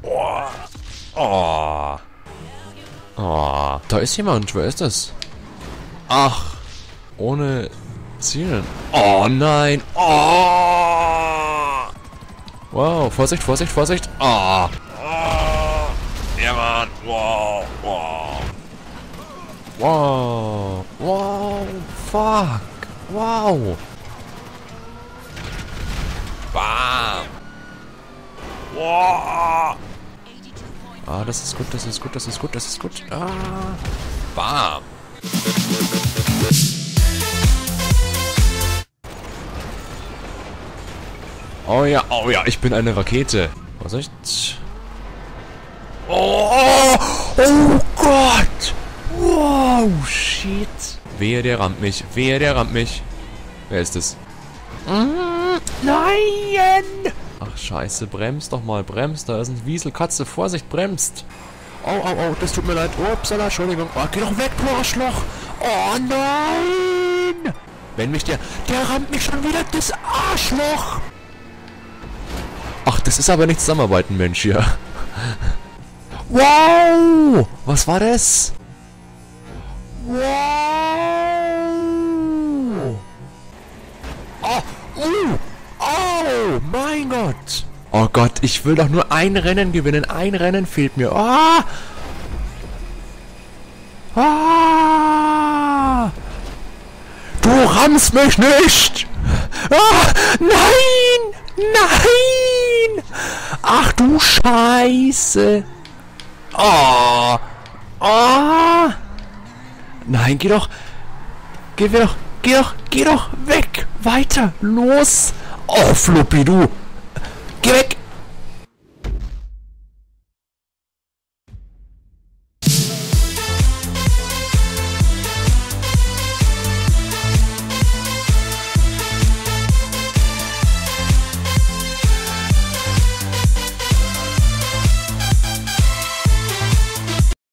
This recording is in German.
Oh. Oh. Oh. Da ist jemand. Wer ist das? Ach. Ohne Zielen. Oh nein. Oh. Wow. Vorsicht, Vorsicht, Vorsicht. Oh. Oh. Ja, Mann. Wow. Wow. Wow. Wow. Fuck. Wow. Bam. Wow. Ah, das ist gut, das ist gut, das ist gut, das ist gut. Ah. Bam. Oh ja, ich bin eine Rakete. Vorsicht. Oh, oh Gott. Wow, shit. Wehe, der rammt mich. Wehe, der rammt mich. Wer ist es? Nein! Ach, scheiße. Bremst doch mal. Bremst. Da ist ein Wieselkatze. Vorsicht, bremst. Oh, das tut mir leid. Upsala, Entschuldigung. Oh, geh doch weg, du Arschloch. Oh, nein! Wenn mich der rammt mich schon wieder, das Arschloch. Ach, das ist aber nicht Zusammenarbeiten, Mensch, hier. Wow! Was war das? Wow! Oh, mein Gott! Oh Gott, ich will doch nur ein Rennen gewinnen. Ein Rennen fehlt mir. Ah! Ah! Du rammst mich nicht! Ah! Nein! Nein! Ach du Scheiße! Oh! Oh! Nein, geh doch! Geh doch weg! Weiter! Los! Oh, Fluppi, du! Geh weg!